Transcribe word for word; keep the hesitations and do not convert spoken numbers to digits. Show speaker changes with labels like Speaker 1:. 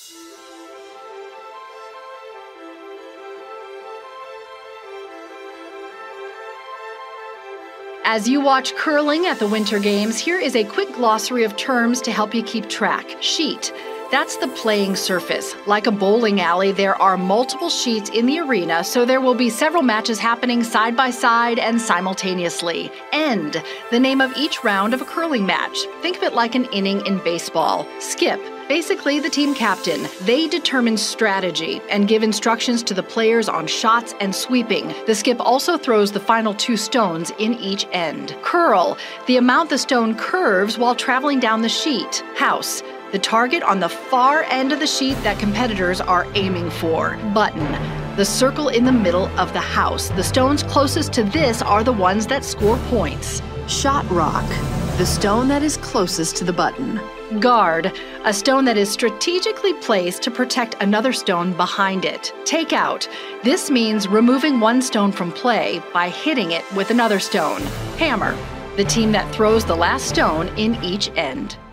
Speaker 1: As you watch curling at the Winter Games, here is a quick glossary of terms to help you keep track. Sheet. That's the playing surface. Like a bowling alley, there are multiple sheets in the arena, so there will be several matches happening side by side and simultaneously. End. The name of each round of a curling match. Think of it like an inning in baseball. Skip. Basically, the team captain. They determine strategy and give instructions to the players on shots and sweeping. The skip also throws the final two stones in each end. Curl. The amount the stone curves while traveling down the sheet. House. The target on the far end of the sheet that competitors are aiming for. Button. The circle in the middle of the house. The stones closest to this are the ones that score points. Shot rock. The stone that is closest to the button. Guard, a stone that is strategically placed to protect another stone behind it. Take out, this means removing one stone from play by hitting it with another stone. Hammer, the team that throws the last stone in each end.